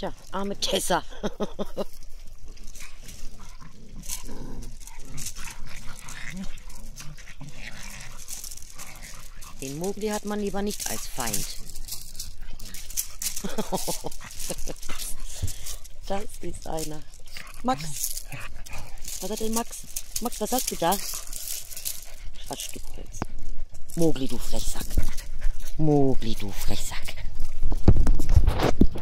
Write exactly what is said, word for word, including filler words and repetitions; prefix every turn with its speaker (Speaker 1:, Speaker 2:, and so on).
Speaker 1: Tja, arme Tessa. Den Mogli hat man lieber nicht als Feind. Das ist einer. Max. Was hat denn Max? Max, was hast du da? Was Stück Holz. Mogli, du Fresssack. Mogli, du Fresssack.